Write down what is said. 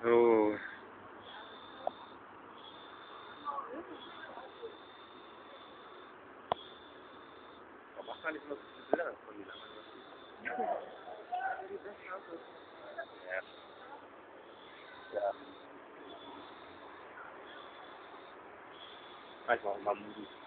Oh. Baka alis magsusunod lang. Pag-ilangan mo. Yeah. Yeah. Ay, mamuli.